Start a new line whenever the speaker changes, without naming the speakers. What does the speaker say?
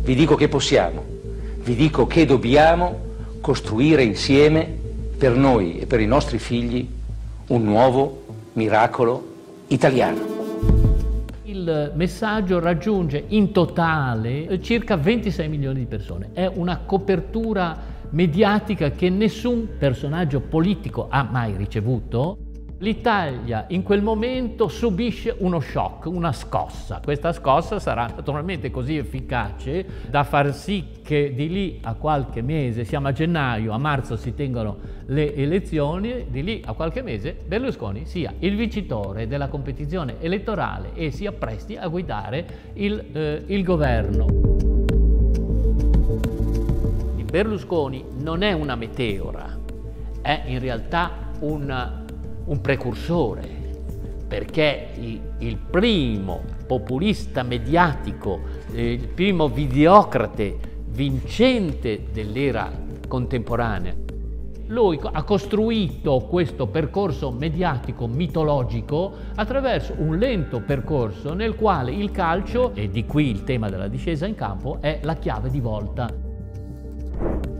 Vi dico che possiamo, vi dico che dobbiamo costruire insieme, per noi e per i nostri figli, un nuovo miracolo italiano.
Il messaggio raggiunge in totale circa 26 milioni di persone. È una copertura mediatica che nessun personaggio politico ha mai ricevuto. L'Italia in quel momento subisce uno shock, una scossa. Questa scossa sarà naturalmente così efficace da far sì che di lì a qualche mese, siamo a gennaio, a marzo si tengono le elezioni, di lì a qualche mese Berlusconi sia il vincitore della competizione elettorale e si appresti a guidare il governo. Berlusconi non è una meteora, è in realtà un precursore, perché il primo populista mediatico, il primo videocrate vincente dell'era contemporanea. Lui ha costruito questo percorso mediatico mitologico attraverso un lento percorso nel quale il calcio, e di qui il tema della discesa in campo, è la chiave di volta.